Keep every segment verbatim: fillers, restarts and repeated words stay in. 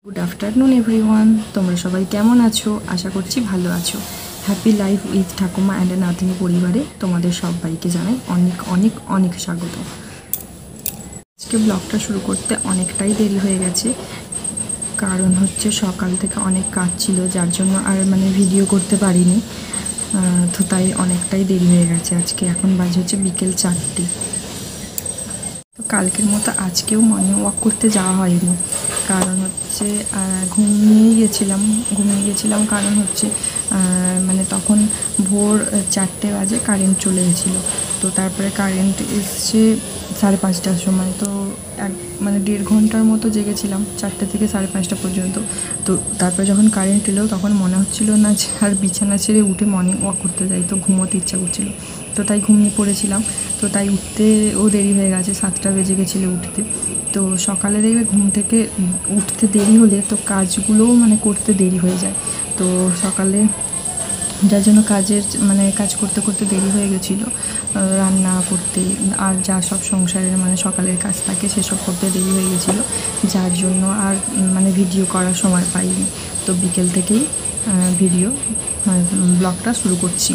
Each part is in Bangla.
গুড আফটারনুন এভরিওয়ান, তোমরা সবাই কেমন আছো? আশা করছি ভালো আছো। হ্যাপি লাইফ উইথ ঠাকুমা অ্যান্ড নাতনি পরিবারে তোমাদের সবাইকে জানাই অনেক অনেক অনেক স্বাগত। আজকে ব্লগটা শুরু করতে অনেকটাই দেরি হয়ে গেছে, কারণ হচ্ছে সকাল থেকে অনেক কাজ ছিল, যার জন্য আর মানে ভিডিও করতে পারিনি। তো তাই অনেকটাই দেরি হয়ে গেছে। আজকে এখন বাজে হচ্ছে বিকেল চারটে। তো কালকের মতো আজকেও মর্নিং ওয়াক করতে যাওয়া হয়নি, কারণ হচ্ছে ঘুমিয়ে গেছিলাম ঘুমিয়ে গেছিলাম কারণ হচ্ছে মানে তখন ভোর চারটে বাজে কারেন্ট চলে গেছিলো। তো তারপরে কারেন্ট এসছে সাড়ে পাঁচটার সময়। তো এক মানে দেড় ঘন্টার মতো জেগেছিলাম, চারটে থেকে সাড়ে পাঁচটা পর্যন্ত। তো তারপরে যখন কারেন্ট এলো তখন মনে হচ্ছিলো না যে আর বিছানা ছেড়ে উঠে মর্নিং ওয়াক করতে যাই, তো ঘুমোতে ইচ্ছা করছিলো। তো তাই ঘুমিয়ে পড়েছিলাম। তো তাই উঠতেও দেরি হয়ে গেছে, সাতটা বেজে গেছিলো উঠতে। তো সকালে দেখবে ঘুম থেকে উঠতে দেরি হলে তো কাজগুলোও মানে করতে দেরি হয়ে যায়। তো সকালে যার জন্য কাজের মানে কাজ করতে করতে দেরি হয়ে গেছিলো, রান্না করতে আর যা সব সংসারের মানে সকালের কাজ থাকে সেসব করতে দেরি হয়ে গেছিলো, যার জন্য আর মানে ভিডিও করার সময় পাইনি। তো বিকেল থেকেই ভিডিও ব্লগটা শুরু করছি।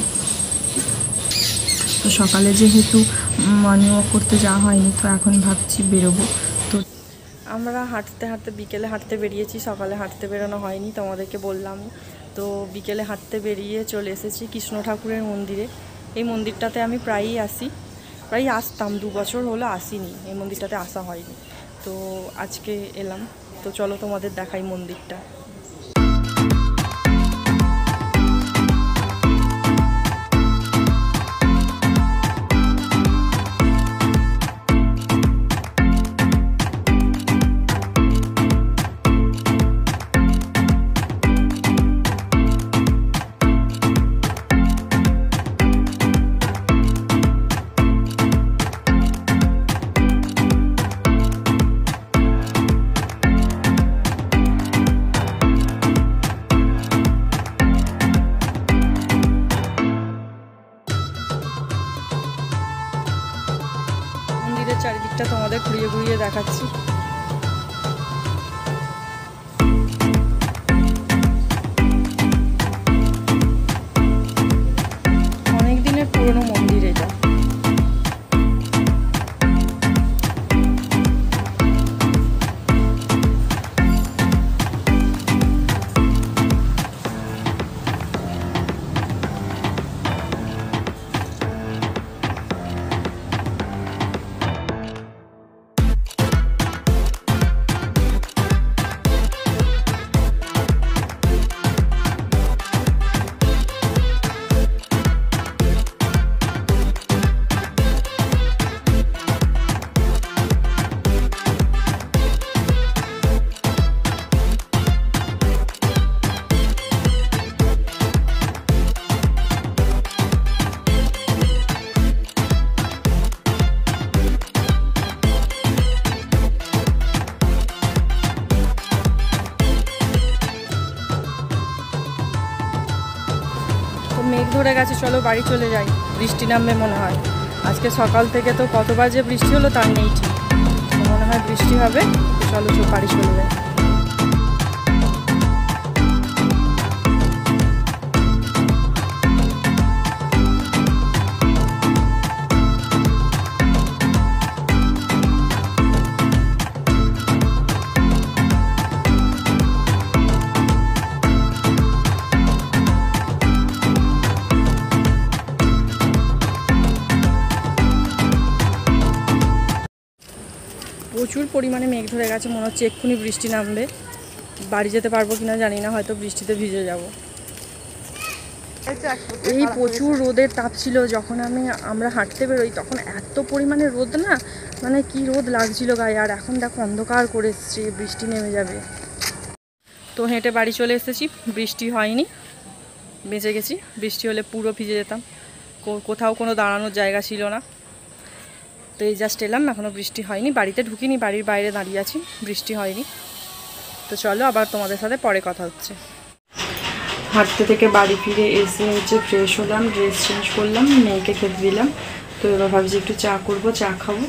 তো সকালে যেহেতু মর্নিং ওয়াক করতে যাওয়া হয়নি, তো এখন ভাবছি বেরোবো। তো আমরা হাঁটতে হাঁটতে বিকেলে হাঁটতে বেরিয়েছি, সকালে হাঁটতে বেরোনো হয়নি, তোমাদেরকে বললাম। তো বিকেলে হাঁটতে বেরিয়ে চলে এসেছি কৃষ্ণ ঠাকুরের মন্দিরে। এই মন্দিরটাতে আমি প্রায়ই আসি, প্রায় আসতাম, দু বছর হলো আসিনি, এই মন্দিরটাতে আসা হয়নি। তো আজকে এলাম। তো চলো তোমাদের দেখাই মন্দিরটা। চারিদিকটা তোমাদের ঘুরিয়ে ঘুরিয়ে দেখাচ্ছি। অনেক দিনের পুরনো মন্দির এটা। মেঘ ধরে গেছে, চলো বাড়ি চলে যাই, বৃষ্টি নামবে মনে হয়। আজকে সকাল থেকে তো কতবার যে বৃষ্টি হলো তার নেই ঠিক, মনে হয় বৃষ্টি হবে। চলো বাড়ি চলে যাই। প্রচুর পরিমাণে মেঘ ধরে গেছে, মনে হচ্ছে এক্ষুনি বৃষ্টি নামবে। বাড়ি যেতে পারবো কিনা জানি না, হয়তো বৃষ্টিতে ভিজে যাব। এই প্রচুর রোদের তাপ ছিল যখন আমি আমরা হাঁটতে বেরোই, তখন এত পরিমাণে রোদ না, মানে কি রোদ লাগছিল গায়ে। আর এখন দেখো অন্ধকার করে এসছে, বৃষ্টি নেমে যাবে। তো হেঁটে বাড়ি চলে এসেছি, বৃষ্টি হয়নি, বেঁচে গেছি। বৃষ্টি হলে পুরো ভিজে যেতাম, কোথাও কোনো দাঁড়ানোর জায়গা ছিল না। তো এই জাস্ট এলাম, এখনও বৃষ্টি হয়নি, বাড়িতে ঢুকিনি, বাড়ির বাইরে দাঁড়িয়ে আছি, বৃষ্টি হয়নি। তো চলো আবার তোমাদের সাথে পরে কথা হচ্ছে। হাঁটতে থেকে বাড়ি ফিরে এসে হচ্ছে ফ্রেশ হলাম, ড্রেস চেঞ্জ করলাম, মেয়েকে খেতে দিলাম। তো এবার ভাবছি একটু চা করবো, চা খাবো।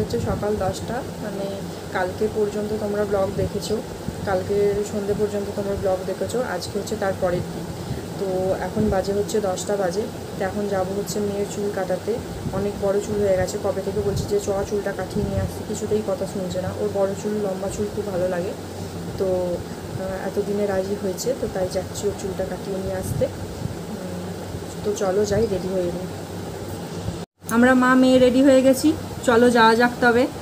হচ্ছে সকাল দশটা, মানে কালকে পর্যন্ত তোমরা ব্লগ দেখেছো, কালকে সন্ধ্যে পর্যন্ত তোমরা ব্লগ দেখেছো, আজকে হচ্ছে তার পরের দিন। তো এখন বাজে হচ্ছে দশটা বাজে। তো এখন যাবো হচ্ছে মেয়ের চুল কাটাতে। অনেক বড় চুল হয়ে গেছে, কবে থেকে বলছি যে চ চুলটা কাটিয়ে নিয়ে আসছি, কিছুতেই কথা শুনছে না। ওর বড় চুল লম্বা চুল খুব ভালো লাগে, তো এতদিনে রাজি হয়েছে, তো তাই যাচ্ছি ওর চুলটা কাটিয়ে নিয়ে আসতে। তো চলো যাই, রেডি হয়ে নিই। আমরা মা মেয়ে রেডি হয়ে গেছি, চলো যাওয়া যাক তবে।